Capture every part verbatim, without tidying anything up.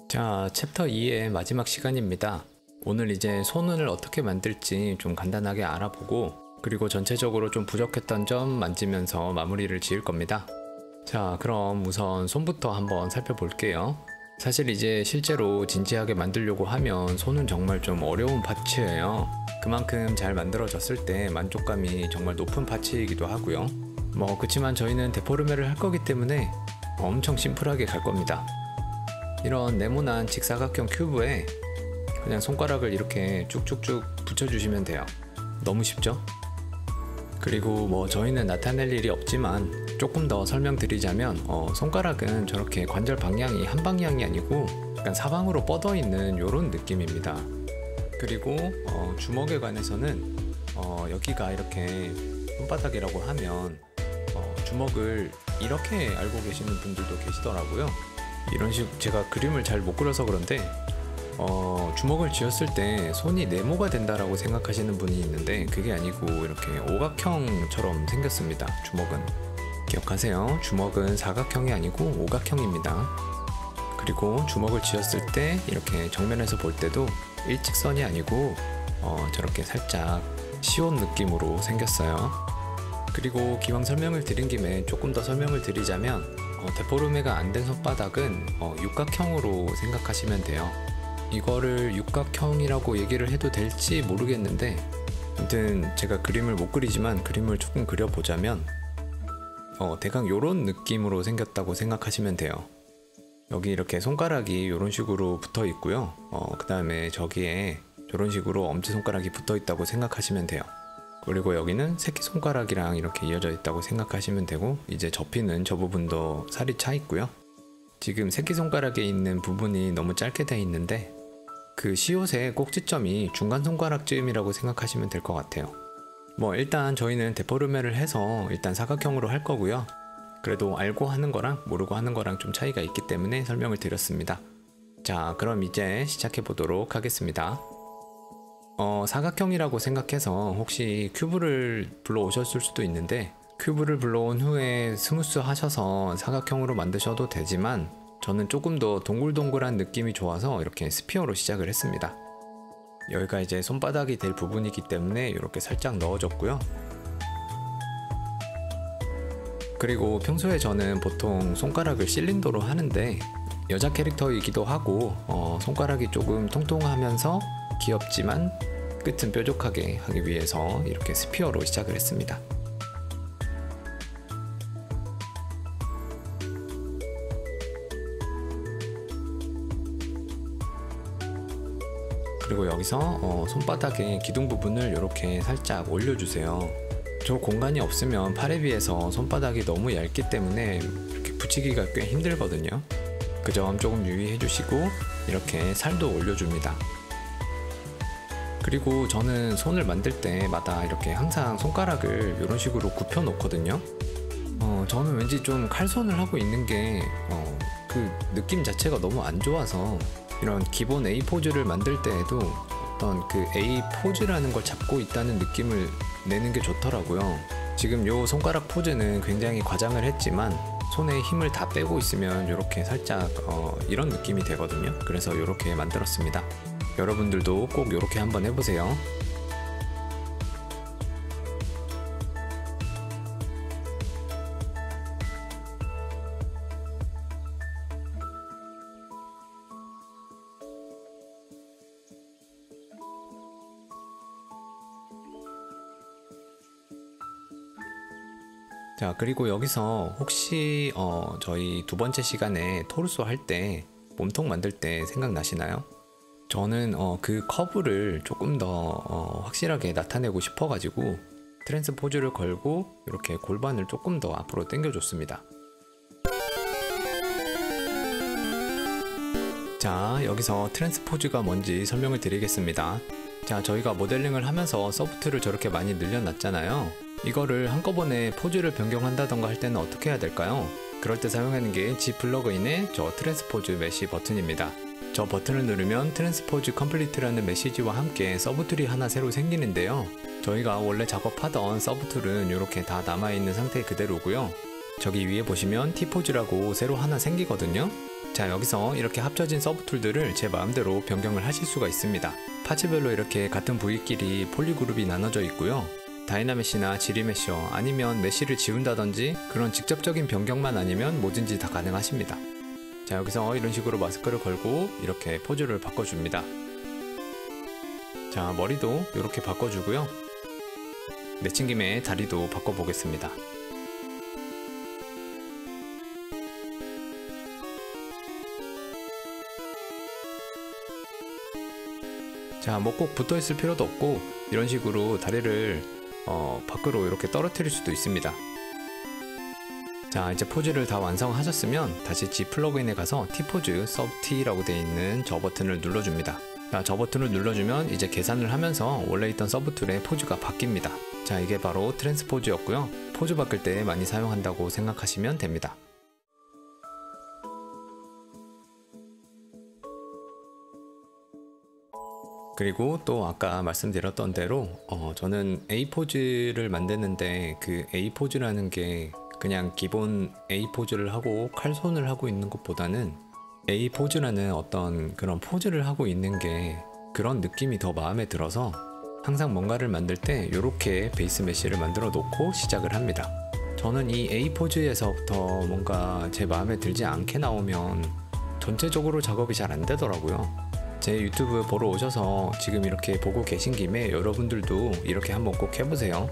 자, 챕터 이의 마지막 시간입니다. 오늘 이제 손운을 어떻게 만들지 좀 간단하게 알아보고, 그리고 전체적으로 좀 부족했던 점 만지면서 마무리를 지을 겁니다. 자, 그럼 우선 손부터 한번 살펴볼게요. 사실 이제 실제로 진지하게 만들려고 하면 손은 정말 좀 어려운 파츠예요. 그만큼 잘 만들어졌을 때 만족감이 정말 높은 파츠이기도 하고요. 뭐 그치만 저희는 데포르메를 할 거기 때문에 엄청 심플하게 갈 겁니다. 이런 네모난 직사각형 큐브에 그냥 손가락을 이렇게 쭉쭉쭉 붙여주시면 돼요. 너무 쉽죠? 그리고 뭐 저희는 나타낼 일이 없지만 조금 더 설명드리자면 어, 손가락은 저렇게 관절 방향이 한 방향이 아니고 약간 사방으로 뻗어 있는 이런 느낌입니다. 그리고 어, 주먹에 관해서는 어, 여기가 이렇게 손바닥이라고 하면 어, 주먹을 이렇게 알고 계시는 분들도 계시더라고요. 이런 식 제가 그림을 잘 못 그려서 그런데 어, 주먹을 쥐었을 때 손이 네모가 된다라고 생각하시는 분이 있는데 그게 아니고 이렇게 오각형처럼 생겼습니다. 주먹은 기억하세요. 주먹은 사각형이 아니고 오각형입니다. 그리고 주먹을 쥐었을 때 이렇게 정면에서 볼 때도 일직선이 아니고 어, 저렇게 살짝 시온 느낌으로 생겼어요. 그리고 기왕 설명을 드린 김에 조금 더 설명을 드리자면 어, 데포르메가 안 된 손바닥은 어, 육각형으로 생각하시면 돼요. 이거를 육각형이라고 얘기를 해도 될지 모르겠는데 아무튼 제가 그림을 못 그리지만 그림을 조금 그려보자면 어, 대강 요런 느낌으로 생겼다고 생각하시면 돼요. 여기 이렇게 손가락이 요런 식으로 붙어 있고요. 어, 그 다음에 저기에 저런 식으로 엄지손가락이 붙어 있다고 생각하시면 돼요. 그리고 여기는 새끼손가락이랑 이렇게 이어져 있다고 생각하시면 되고, 이제 접히는 저 부분도 살이 차 있고요. 지금 새끼손가락에 있는 부분이 너무 짧게 되어 있는데 그 시옷의 꼭지점이 중간 손가락쯤이라고 생각하시면 될 것 같아요. 뭐 일단 저희는 데포르메를 해서 일단 사각형으로 할 거고요. 그래도 알고 하는 거랑 모르고 하는 거랑 좀 차이가 있기 때문에 설명을 드렸습니다. 자, 그럼 이제 시작해 보도록 하겠습니다. 어, 사각형이라고 생각해서 혹시 큐브를 불러오셨을 수도 있는데 큐브를 불러온 후에 스무스 하셔서 사각형으로 만드셔도 되지만 저는 조금 더 동글동글한 느낌이 좋아서 이렇게 스피어로 시작을 했습니다. 여기가 이제 손바닥이 될 부분이기 때문에 이렇게 살짝 넣어줬고요. 그리고 평소에 저는 보통 손가락을 실린더로 하는데 여자 캐릭터이기도 하고 어, 손가락이 조금 통통하면서 귀엽지만 끝은 뾰족하게 하기 위해서 이렇게 스피어로 시작을 했습니다. 그리고 여기서 어, 손바닥의 기둥 부분을 이렇게 살짝 올려주세요. 저 공간이 없으면 팔에 비해서 손바닥이 너무 얇기 때문에 이렇게 붙이기가 꽤 힘들거든요. 그 점 조금 유의해 주시고 이렇게 살도 올려줍니다. 그리고 저는 손을 만들 때마다 이렇게 항상 손가락을 이런 식으로 굽혀 놓거든요. 어, 저는 왠지 좀 칼손을 하고 있는 게 어, 그 느낌 자체가 너무 안 좋아서 이런 기본 A 포즈를 만들 때에도 어떤 그 A 포즈라는 걸 잡고 있다는 느낌을 내는 게 좋더라고요. 지금 요 손가락 포즈는 굉장히 과장을 했지만 손에 힘을 다 빼고 있으면 이렇게 살짝 어, 이런 느낌이 되거든요. 그래서 이렇게 만들었습니다. 여러분들도 꼭 이렇게 한번 해보세요. 자, 그리고 여기서 혹시 어, 저희 두 번째 시간에 토르소 할 때 몸통 만들 때 생각나시나요? 저는 어, 그 커브를 조금 더 어, 확실하게 나타내고 싶어 가지고 트랜스 포즈를 걸고 이렇게 골반을 조금 더 앞으로 당겨 줬습니다. 자, 여기서 트랜스 포즈가 뭔지 설명을 드리겠습니다. 자, 저희가 모델링을 하면서 서브툴을 저렇게 많이 늘려놨잖아요. 이거를 한꺼번에 포즈를 변경한다던가 할 때는 어떻게 해야 될까요? 그럴 때 사용하는 게 G 플러그인의 저 트랜스포즈 메시 버튼입니다. 저 버튼을 누르면 트랜스포즈 컴플리트라는 메시지와 함께 서브툴이 하나 새로 생기는데요. 저희가 원래 작업하던 서브툴은 이렇게 다 남아있는 상태 그대로고요. 저기 위에 보시면 T포즈라고 새로 하나 생기거든요. 자, 여기서 이렇게 합쳐진 서브 툴들을 제 마음대로 변경을 하실 수가 있습니다. 파츠별로 이렇게 같은 부위끼리 폴리그룹이 나눠져 있고요. 다이나메시나 지리메셔 아니면 메쉬를 지운다든지 그런 직접적인 변경만 아니면 뭐든지 다 가능하십니다. 자, 여기서 이런 식으로 마스크를 걸고 이렇게 포즈를 바꿔줍니다. 자, 머리도 이렇게 바꿔주고요. 내친 김에 다리도 바꿔보겠습니다. 자, 뭐 꼭 붙어 있을 필요도 없고 이런 식으로 다리를 어, 밖으로 이렇게 떨어뜨릴 수도 있습니다. 자, 이제 포즈를 다 완성하셨으면 다시 G 플러그인에 가서 T포즈 서브 T라고 되어 있는 저 버튼을 눌러줍니다. 자, 저 버튼을 눌러주면 이제 계산을 하면서 원래 있던 서브 툴의 포즈가 바뀝니다. 자, 이게 바로 트랜스포즈였고요. 포즈 바뀔 때 많이 사용한다고 생각하시면 됩니다. 그리고 또 아까 말씀드렸던 대로 어, 저는 A 포즈를 만드는데 그 A 포즈라는 게 그냥 기본 A 포즈를 하고 칼손을 하고 있는 것보다는 A 포즈라는 어떤 그런 포즈를 하고 있는 게 그런 느낌이 더 마음에 들어서 항상 뭔가를 만들 때 이렇게 베이스 메쉬를 만들어 놓고 시작을 합니다. 저는 이 A 포즈에서부터 뭔가 제 마음에 들지 않게 나오면 전체적으로 작업이 잘 안 되더라고요. 제 유튜브 보러 오셔서 지금 이렇게 보고 계신 김에 여러분들도 이렇게 한번 꼭 해보세요.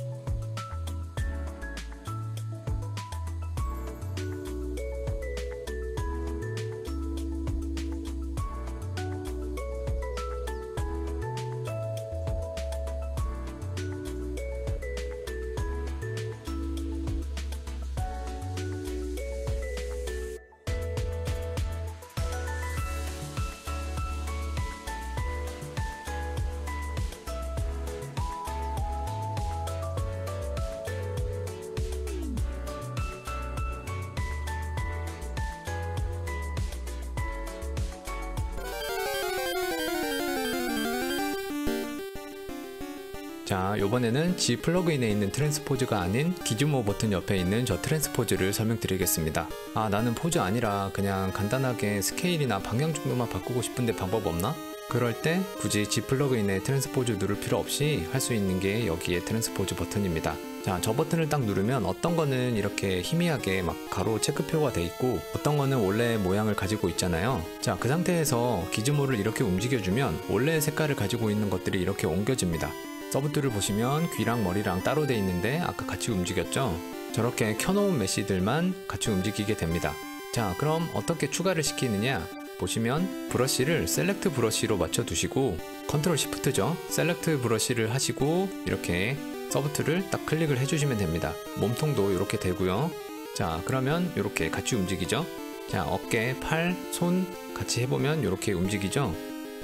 자, 요번에는 G 플러그인에 있는 트랜스포즈가 아닌 기즈모 버튼 옆에 있는 저 트랜스포즈를 설명드리겠습니다. 아, 나는 포즈 아니라 그냥 간단하게 스케일이나 방향 정도만 바꾸고 싶은데 방법 없나? 그럴 때 굳이 G 플러그인에 트랜스포즈 누를 필요 없이 할 수 있는 게 여기에 트랜스포즈 버튼입니다. 자, 저 버튼을 딱 누르면 어떤 거는 이렇게 희미하게 막 가로 체크표가 돼 있고 어떤 거는 원래 모양을 가지고 있잖아요. 자, 그 상태에서 기즈모를 이렇게 움직여주면 원래의 색깔을 가지고 있는 것들이 이렇게 옮겨집니다. 서브툴을 보시면 귀랑 머리랑 따로 돼 있는데 아까 같이 움직였죠? 저렇게 켜놓은 메쉬들만 같이 움직이게 됩니다. 자, 그럼 어떻게 추가를 시키느냐? 보시면 브러쉬를 셀렉트 브러쉬로 맞춰 두시고 컨트롤 시프트죠? 셀렉트 브러쉬를 하시고 이렇게 서브툴을 딱 클릭을 해주시면 됩니다. 몸통도 이렇게 되고요. 자, 그러면 이렇게 같이 움직이죠? 자, 어깨, 팔, 손 같이 해보면 이렇게 움직이죠?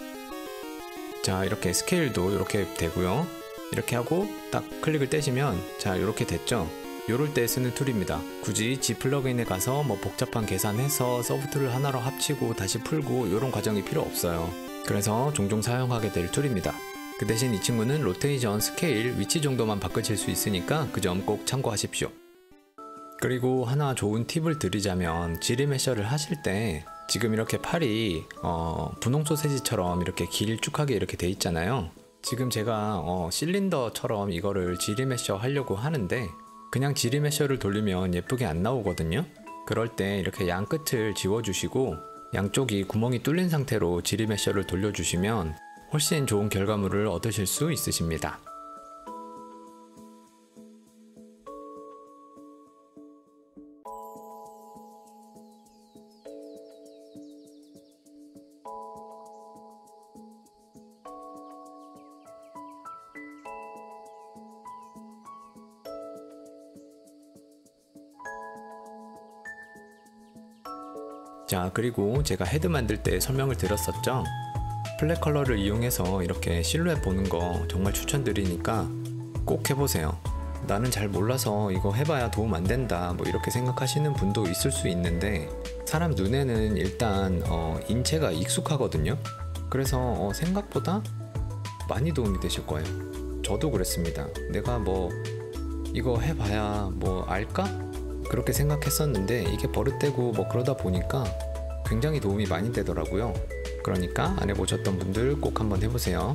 자, 이렇게 스케일도 이렇게 되고요. 이렇게 하고 딱 클릭을 떼시면 자, 이렇게 됐죠? 요럴 때 쓰는 툴입니다. 굳이 G 플러그인에 가서 뭐 복잡한 계산해서 서브툴을 하나로 합치고 다시 풀고 이런 과정이 필요 없어요. 그래서 종종 사용하게 될 툴입니다. 그 대신 이 친구는 로테이션, 스케일, 위치 정도만 바꾸실 수 있으니까 그 점 꼭 참고하십시오. 그리고 하나 좋은 팁을 드리자면 지리메셔를 하실 때 지금 이렇게 팔이 어, 분홍 소세지처럼 이렇게 길쭉하게 이렇게 돼 있잖아요. 지금 제가 어, 실린더처럼 이거를 지리메셔 하려고 하는데 그냥 지리메셔를 돌리면 예쁘게 안 나오거든요. 그럴 때 이렇게 양 끝을 지워주시고 양쪽이 구멍이 뚫린 상태로 지리메셔를 돌려주시면 훨씬 좋은 결과물을 얻으실 수 있으십니다. 자, 그리고 제가 헤드 만들 때 설명을 드렸었죠. 플랫 컬러를 이용해서 이렇게 실루엣 보는 거 정말 추천드리니까 꼭 해보세요. 나는 잘 몰라서 이거 해봐야 도움 안 된다 뭐 이렇게 생각하시는 분도 있을 수 있는데 사람 눈에는 일단 어, 인체가 익숙하거든요. 그래서 어, 생각보다 많이 도움이 되실 거예요. 저도 그랬습니다. 내가 뭐 이거 해봐야 뭐 알까? 그렇게 생각했었는데 이게 버릇되고 뭐 그러다 보니까 굉장히 도움이 많이 되더라고요. 그러니까 안 해보셨던 분들 꼭 한번 해보세요.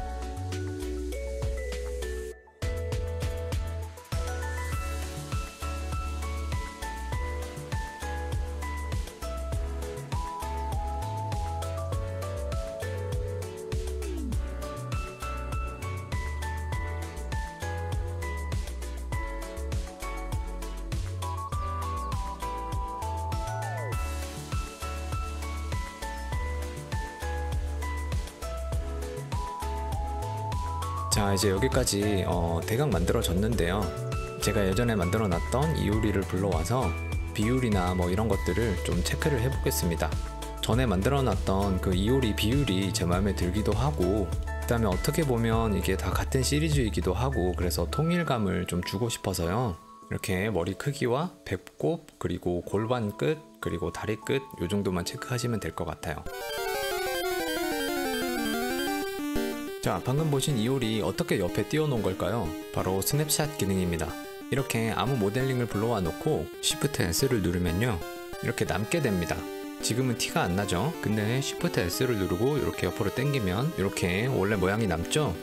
자, 이제 여기까지 어, 대강 만들어졌는데요. 제가 예전에 만들어 놨던 이효리를 불러와서 비율이나 뭐 이런 것들을 좀 체크를 해 보겠습니다. 전에 만들어 놨던 그 이효리 비율이 제 마음에 들기도 하고, 그 다음에 어떻게 보면 이게 다 같은 시리즈이기도 하고, 그래서 통일감을 좀 주고 싶어서요. 이렇게 머리 크기와 배꼽, 그리고 골반 끝, 그리고 다리 끝, 요 정도만 체크하시면 될 것 같아요. 자, 방금 보신 이효리 어떻게 옆에 띄워 놓은 걸까요? 바로 스냅샷 기능입니다. 이렇게 아무 모델링을 불러와 놓고 Shift S를 누르면요, 이렇게 남게 됩니다. 지금은 티가 안 나죠? 근데 Shift S를 누르고 이렇게 옆으로 당기면 이렇게 원래 모양이 남죠?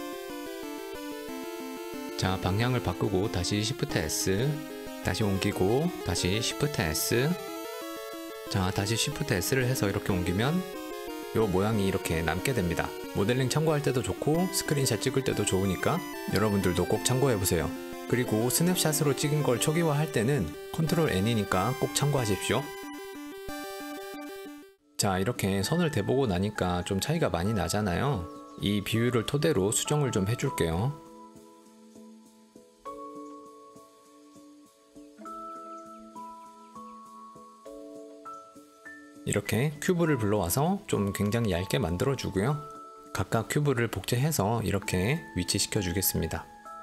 자, 방향을 바꾸고 다시 Shift S, 다시 옮기고 다시 Shift S, 자, 다시 Shift S를 해서 이렇게 옮기면 요 모양이 이렇게 남게 됩니다. 모델링 참고할 때도 좋고 스크린샷 찍을 때도 좋으니까 여러분들도 꼭 참고해보세요. 그리고 스냅샷으로 찍은 걸 초기화할 때는 컨트롤 N이니까 꼭 참고하십시오. 자, 이렇게 선을 대보고 나니까 좀 차이가 많이 나잖아요. 이 비율을 토대로 수정을 좀 해줄게요. 이렇게 큐브를 불러와서 좀 굉장히 얇게 만들어 주고요. 각각 큐브를 복제해서 이렇게 위치시켜 주겠습니다.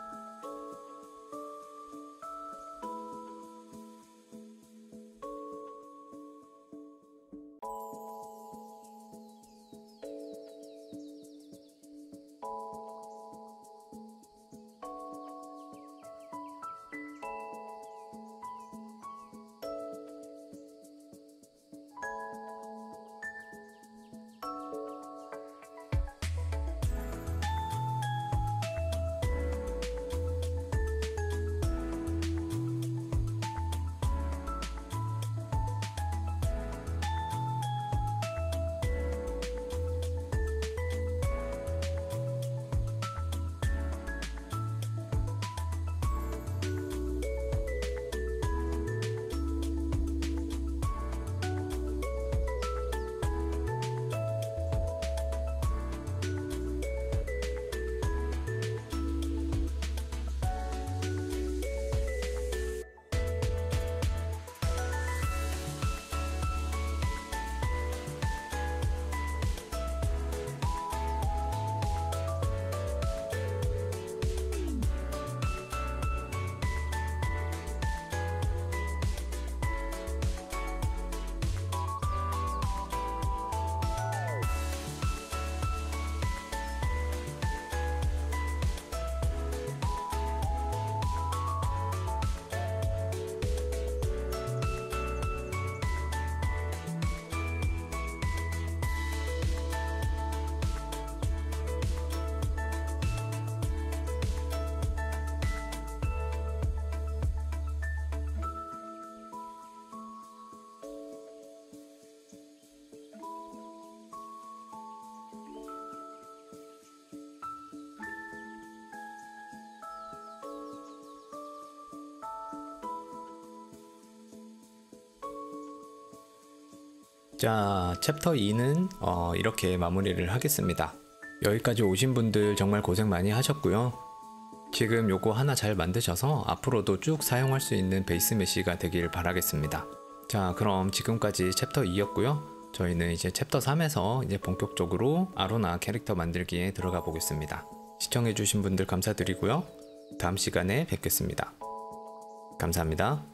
자, 챕터 이는 어, 이렇게 마무리를 하겠습니다. 여기까지 오신 분들 정말 고생 많이 하셨고요. 지금 요거 하나 잘 만드셔서 앞으로도 쭉 사용할 수 있는 베이스 메쉬가 되길 바라겠습니다. 자, 그럼 지금까지 챕터 이였고요. 저희는 이제 챕터 삼에서 이제 본격적으로 아로나 캐릭터 만들기에 들어가 보겠습니다. 시청해주신 분들 감사드리고요. 다음 시간에 뵙겠습니다. 감사합니다.